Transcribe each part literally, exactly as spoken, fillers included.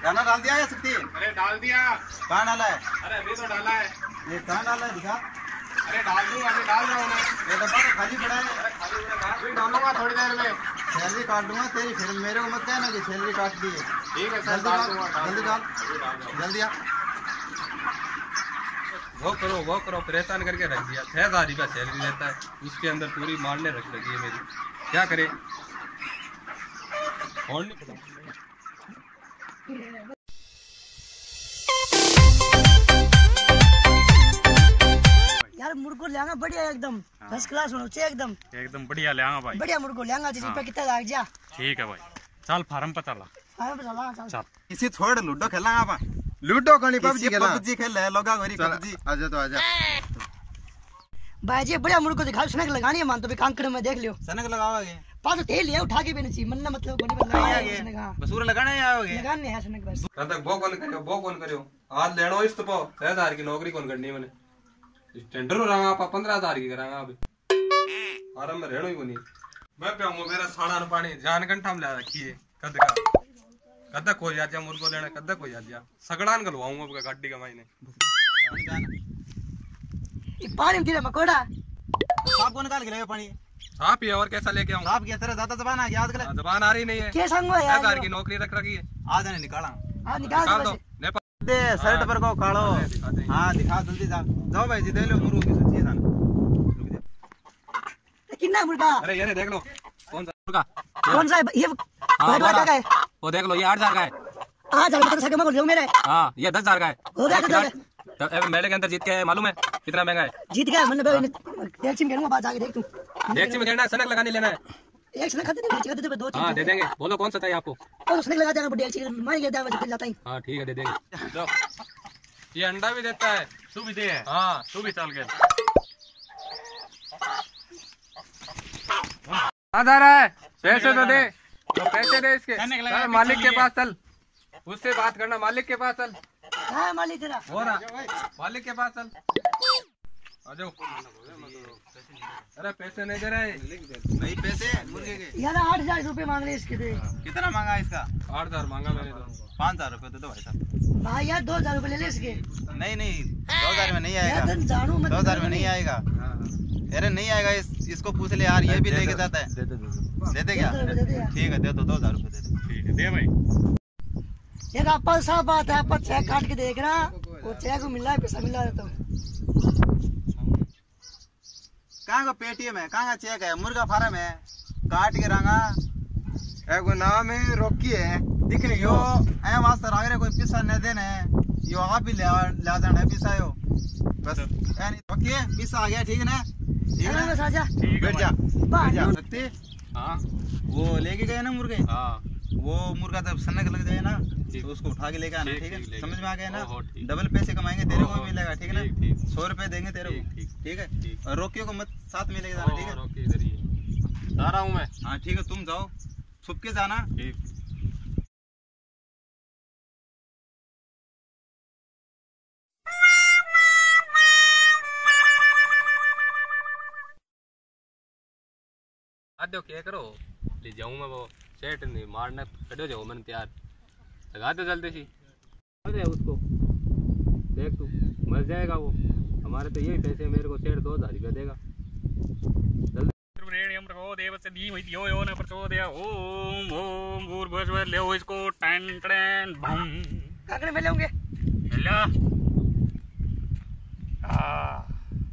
गाना डाल दिया या सकती? अरे डाल दिया। कहाँ डाला है? अरे अभी तो डाला है। ये कहाँ डाला है दिखा? अरे डाल दूंगा, अभी डाल रहा हूँ मैं। ये डब्बा तो खाली पड़ा है। अरे खाली पड़ा है, अभी डालूंगा थोड़ी देर में। सैलरी काट दूंगा तेरी, फिर मेरे को मत कहना कि सैलरी काट दी है। ठीक है सर, जल्दी डाल डाल, दूंगा। जल्दी डाल, जल्दी आ। वो करो वो करो, परेशान करके रख दिया। छह हजार का सैलरी देता है, उसके अंदर पूरी मारने रख लगी है मेरी। क्या करे? और नहीं पता। यार मुर्गो लेंगा बढ़िया एकदम फर्स्ट क्लास होना चाहिए एकदम एकदम बढ़िया ले आऊंगा भाई। बढ़िया मुर्गो लेंगा जिस पे कितना लाग जा। ठीक है भाई, चल फार्म पर चला। फार्म पे चला चल। चल इसी छोड़ लूडो खेला आप। लूडो कौन पबजी खेला? पबजी खेल रहे लोगा गोरी पबजी। आजा तो आजा भाई जी बढ़िया मुर्गो दिखा, सनक लगानी है मान तो भी कांकड़ में देख लियो। सनक लगाओगे? पास तेल है उठा के भी नहीं मन मतलब कोनी पर लगाएंगे सनक। हां बसूर लगाने आओगे? लगाने है सनक बस। कब तक वो कौन करियो वो कौन करियो? आज लेनो इस तो पाओ छह हजार की नौकरी कौन करनी है मैंने। टेंडर हो रहा आप पंद्रह हजार की करांगा अभी। आराम में रहनो ही कोनी। मैं पियाऊंगा मेरा साड़ा न पानी जान घंटा में ला रखी है। कद का कद कोई आ जा मुर्गो लेने, कद कोई आ जा सगड़ान गलवाऊंगा आपका गाड़ी का मायने। ये पानी में तेरा मकोड़ा साहब को निकाल के ले पानी। साहब ही और कैसा लेके आऊं? साहब की तरह ज्यादा जबान आ गया आजकल। जबान आ रही नहीं है। के संग है छह यार हजार की नौकरी रख रखी है। आज ने निकाला। हां निकाल निकाल दो। दो नेपाल दे शर्ट पर को काढ़ो। हाँ दिखा जल्दी जा। जाओ भाई जी दे लो मुर्गो की सब्जी है ना। कितना मुर्गा? अरे ये देख लो कौन सा मुर्गा? कौन सा है ये? हाँ, भाई का है वो देख लो, ये आठ हजार का है। आ जा मतलब सके मगर मेरे। हाँ ये दस हजार का है। हो गया तो तो मेले के अंदर जीत के है, मालूम है कितना महंगा है? जीत गया मैंने टैक्सी में कहूंगा बात आके देख तू। टैक्सी में देना, सनक लगाने लेना है। एक सनक खाते दे दे दो हाँ दे देंगे। बोलो कौन सा चाहिए आपको? और सनक लगा देना बढ़िया टैक्सी मार के देगा फिर जाता ही। हाँ ठीक है दे देंगे। लो ये अंडा भी देता है। तू भी दे। हाँ तू भी चल गया। कहाँ जा रहा है? पैसे तो दे, तो पैसे दे इसके। चल मालिक के पास चल, उससे बात करना। मालिक के पास चल। हां मालिक तेरा हो रहा मालिक के पास चल। आ जाओ। अरे पैसे नहीं दे रहे। नहीं पैसे मुर्गे के यार आठ हजार रुपए मांग रहे इसके थे। कितना मांगा इसका? आठ हजार मांगा मैंने तो। पाँच हजार रुपये दे दो भाई साहब। भाई यार दो हजार रुपए ले ले इसके। नहीं नहीं दो हजार में नहीं यार आएगा। धन जानू मत दो हजार में नहीं आएगा। अरे नहीं आएगा। इस, इसको पूछ ले यार, ये भी लेके जाता है। दे दे दे दे दे क्या? ठीक है दे दो, दो हजार रुपये दे दो। ठीक है दे भाई। यार आपा साहब बात है, आपा चेक काट के देख रहा वो चेक को मिल रहा है पैसा मिल रहा है तो। कहाँ का पेटीएम है? कहाँ का चेक है? मुर्गा फार्म है काट के रंगा। एगो नाम है रोकी है दिख रही यो हो। ऐ वास्ते रंग रे कोई पैसा न देने यो आप ही ले ला जाना है पैसा यो बस। यानी ओके पैसा आ गया। ठीक है ना? ठीक है ना? साजा बैठ जा बैठ जा। सकते हाँ वो लेके गए ना मुर्गे। हाँ वो मुर्गा जब सनक लग जाए ना तो उसको उठा के लेके आना। ठीक है समझ में आ गया ना? डबल पैसे कमाएंगे तेरे को भी मिलेगा। ठीक है ना? सौ रुपए देंगे तेरे को। ठीक है और रोकियो को मत साथ में लेके जाना। ठीक है रोकी इधर ही है। जा रहा हूँ मैं। हाँ ठीक है तुम जाओ छुप के जाना। आदो क्या करो ले जाऊँ मैं। वो सेट नहीं मारना खड़े जाओ मैंने तैयार लगा दो जल्दी सी। अरे उसको देख तू मर जाएगा वो। हमारे तो यही पैसे मेरे को सेठ दो हजार रुपया देगा। ओम ओम भूर्भुवस्सुः ले इसको टन टन बम काकड़े में लेंगे। हेलो आ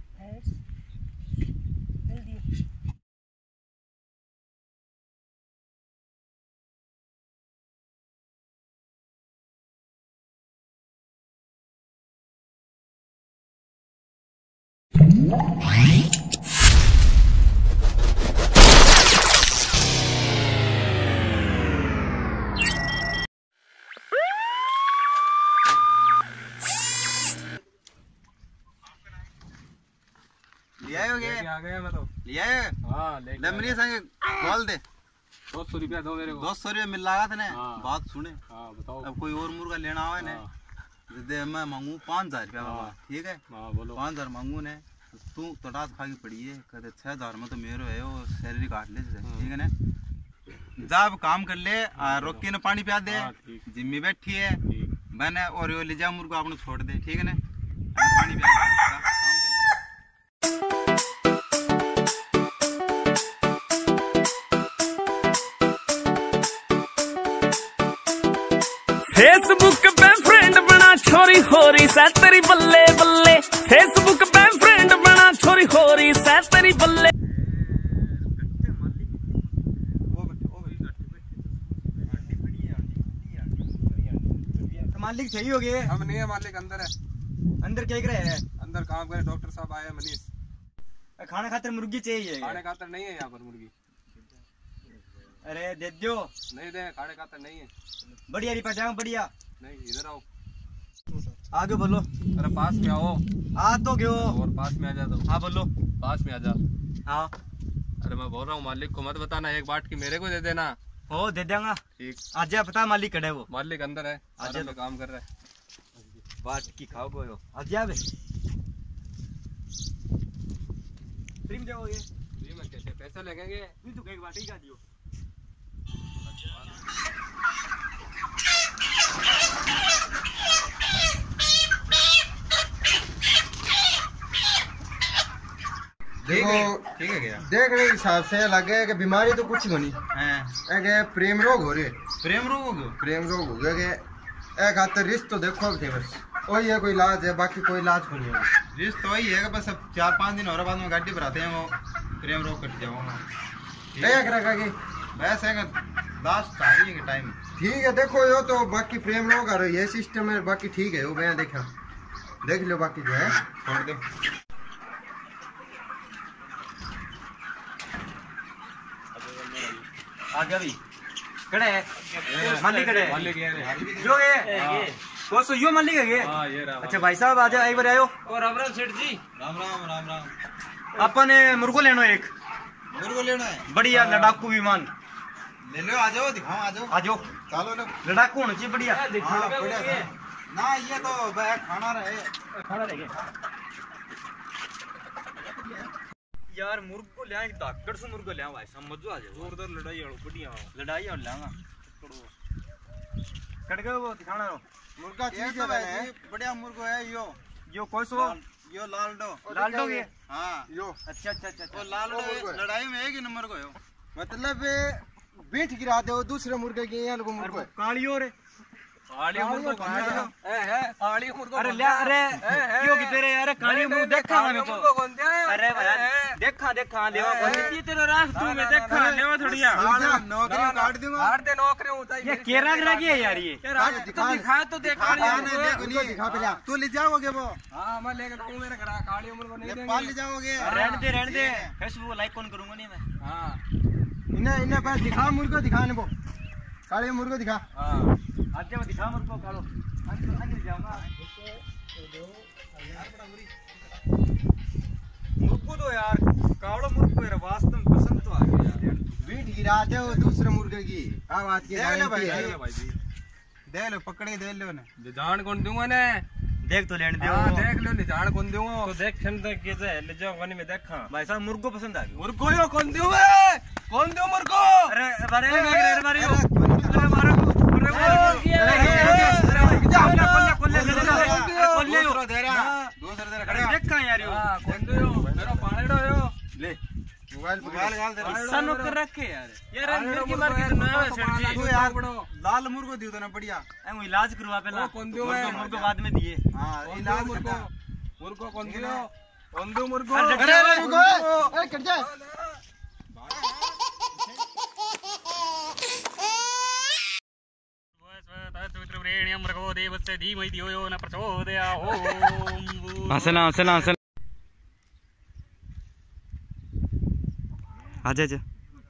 लिया होगे? आ गया मैं तो। लिया है? हाँ लमरी संग बोल दे। दो सौ रुपया दो मेरे को। दो सौ रुपया मिल रहा था ना। हाँ। बात सुने। हाँ बताओ। अब कोई और मुर्गा लेना हो ना दे मैं मांगू पाँच हजार रुपया बाबा। ठीक है हाँ बोलो। पाँच हजार मांगू ने तू तटास खा के पड़ी है कहते छह हजार में तो मेरे है वो सैलरी काट ले। ठीक है ना? जब काम कर ले रोक के ना पानी पिया दे, जिम्मी बैठी है मैंने और यो ले जा मुर्गो आपने छोड़ दे, ठीक है ना, पानी पिया दे, काम कर ले। फेसबुक पे फ्रेंड बना छोरी होरी सा तेरी बल्ले बल्ले, फेसबुक पे फ्रेंड बना छोरी होरी सा तेरी बल्ले। मालिक सही हो गए? हम नहीं है, मालिक अंदर है। अंदर क्या कर रहे हैं? अंदर काम करे, डॉक्टर साहब आए मनीष। खाने खातर मुर्गी चाहिए। खाने खातर नहीं है यहाँ पर मुर्गी। अरे दे दो। नहीं दे, खाने खातर नहीं है। बढ़िया रिपा जाओ, बढ़िया। नहीं, इधर आओ। आगे बोलो। अरे पास में आओ। आ तो गयो। और पास में आ जा दो। हाँ बोलो। पास में आ जा। हाँ। अरे मैं बोल रहा हूँ मालिक को मत बताना, एक बाट की मेरे को दे देना। हो दे देंगा। ठीक। आज पता मालिक कड़े वो। मालिक अंदर है, आज में काम कर रहा है। बाट की खाओ गयो। आज आवे। फ्री में जाओ ये। फ्री में कैसे पैसा लगेंगे? नहीं तो एक बाटी का दियो। देखो ठीक है क्या देख रहे हिसाब से लगे कि बीमारी तो कुछ नहीं है, प्रेम रोग हो रहे। प्रेम रोग हो गयो? प्रेम रोग हो गया कि एक हाथ रिश्त तो देखो थे बस वही है, कोई इलाज है, बाकी कोई इलाज को नहीं है। रिश्त तो वही है कि बस अब चार पाँच दिन और बाद में गाड़ी पर आते हैं वो प्रेम रोग कट जाओगा। क्या करेगा कि वैसे है दास चाहिए के टाइम। ठीक है देखो यो तो बाकी प्रेम रोग आ रही है सिस्टम है, बाकी ठीक है वो मैं देखा देख लो, बाकी जो है छोड़ दो। आगे भी कड़े है मालिक कड़े है मालिक ये है। जो ये कौन सो यो मालिक है ये? हाँ ये रहा। अच्छा भाई साहब आजा एक बार आयो। और राम राम सेठ जी। राम राम राम राम। अपन मुर्गो लेनो एक मुर्गो लेना है? बढ़िया लड़ाकू विमान ले लो, आ जाओ, दिखाओ, आ जाओ, आ जाओ। चलो लो। लड़ाकू होना चाहिए बढ़िया। हाँ, बढ़िया था। ना ये तो वह खाना रहे खाना रह गया यार। मुर्गो ले धाकड़ से मुर्गो ले भाई समझो, आ जाओ। जोरदार लड़ाई है, बढ़िया लड़ाई और लाऊंगा कट गए वो दिखाना रो मुर्गा ये चीज तो है भाई बढ़िया मुर्गो है यो। यो कौन सो? यो लालडो। लालडो के? हाँ यो अच्छा अच्छा अच्छा वो लालडो लड़ाई में एक ही नंबर को है। मतलब बीठ गिरा दो दूसरे मुर्गे की यहाँ को मुर्गो कालियो रे आलियो मुर्गो है है आलियो मुर्गो। अरे ले अरे क्यों की तेरे यार कालियो मुर्गो देखा मेरे को। अरे भाई देखा देखा लेवा ये तेरा रास्ते में देखा लेवा थोड़िया नौकरी काट दूंगा। काट दे नौकरी उतार। ये केरा केरा की है यार ये? तो दिखा तो देखा दिखा पे तू ले जाओगे वो? हाँ मैं लेकर तू मेरे घर कालियो मुर्गो नहीं देंगे। पाल ले जाओगे? रहने दे रहने दे, फेसबुक लाइक कौन करूंगा नहीं मैं। हाँ इन्हें इन्हें पास दिखा मुर्गो दिखाने को कालियो मुर्गो दिखा। हाँ आज जब दिखा मुर्गो कालो अंदर अंदर जाऊंगा। मुर्गो तो यार कावड़ो मुर्गो यार वास्तव में पसंद तो आ गया यार। बीट गिरा दे वो दूसरे मुर्गे की आवाज की भाई भाई जी दे लो, पकड़ के दे लो ने। जान कौन दूंगा ने? देख तो लेने दे। हाँ देख लो, निजान कौन दूंगा तो देख छन तक के जे ले जाओ गनी में देखा भाई साहब मुर्गो पसंद आ गया। मुर्गो यो कौन दूंगा? कौन दूं मुर्गो? अरे अरे अरे मारे अरे मारो दूसरा दे रहा, दूसरा दे रहा। खड़े देखा यार यो हाँ कौन दूं? मेरा पानेडो यो ले मोबाइल मोबाइल गाल दे रहा। सन कर रखे यार यार मिर्गी मार के ना आवे सेठ जी। तू यार लाल मुर्गो दियो तो ना बढ़िया। ए वो इलाज करवा पहला कौन दूं? मुर्गो मुर्गो बाद में दिए। हां कौन इलाज दूं मुर्गो? मुर्गो मुर्गो कौन दूं? कौन दूं मुर्गो? अरे मुर्गो अरे कट जा। मृगो देवस्य धीमहि धियो यो न प्रचोदयात्। ओम हंसना हंसना हंसना आजा आजा।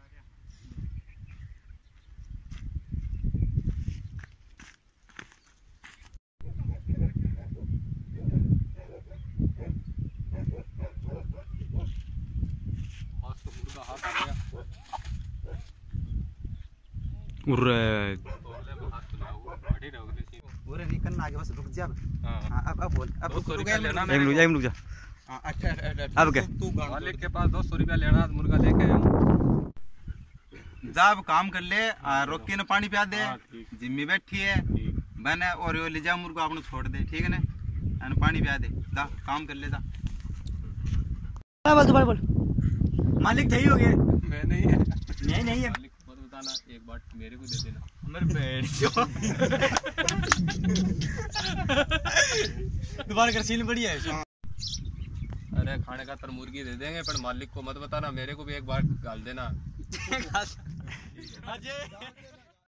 पूरे निकलना आगे बस रुक जा। हां अब अब बोल अब रुक जा लेना। एक रुक जा एक रुक जा। हां अच्छा अब क्या? तू मालिक के पास दो सौ रुपया लेना, मुर्गा लेके आया। जा अब काम कर ले, रोक के ना पानी पिया दे, जिम्मी बैठी है बने और यो ले जा मुर्गो आपने छोड़ दे, ठीक है ना, अन पानी पिया दे, जा काम कर ले जा। बोल दोबारा बोल। मालिक थे ही हो गए। मैं नहीं है। नहीं नहीं है। मालिक मत बताना, एक बार मेरे को दे देना। मेरे बैठ दोबारा कर सीन बढ़िया है। अरे खाने का तर मुर्गी दे देंगे, पर मालिक को मत बताना, मेरे को भी एक बार डाल देना। अजय